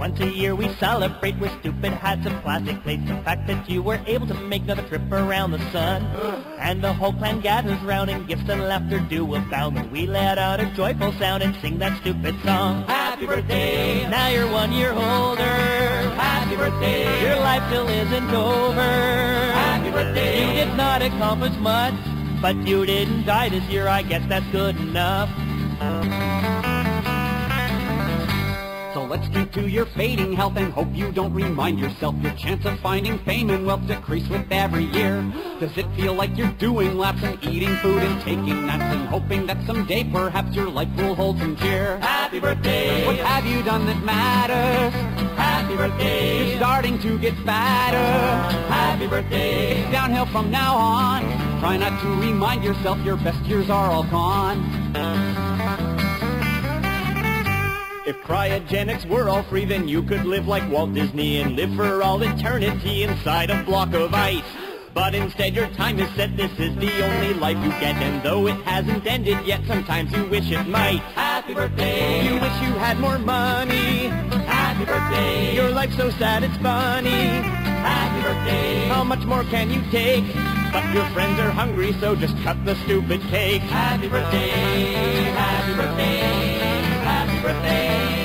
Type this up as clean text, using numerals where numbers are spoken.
Once a year we celebrate with stupid hats and plastic plates. The fact that you were able to make another trip around the sun. And the whole clan gathers round and gifts and laughter do abound. When we let out a joyful sound and sing that stupid song. Happy birthday, now you're 1 year older. Happy birthday, your life still isn't over. Happy birthday, you did not accomplish much, but you didn't die this year, I guess that's good enough. So let's drink to your fading health and hope you don't remind yourself your chance of finding fame and wealth decrease with every year. Does it feel like you're doing laps and eating food and taking naps and hoping that someday perhaps your life will hold some cheer? Happy birthday! What have you done that matters? Happy birthday! You're starting to get fatter. Happy birthday! It's downhill from now on. Try not to remind yourself your best years are all gone. If cryogenics were all free, then you could live like Walt Disney and live for all eternity inside a block of ice. But instead your time is set, this is the only life you get. And though it hasn't ended yet, sometimes you wish it might. Happy birthday! You wish you had more money. Happy birthday! Your life's so sad it's funny. Happy birthday! How much more can you take? But your friends are hungry, so just cut the stupid cake. Happy birthday! Happy birthday! Happy birthday!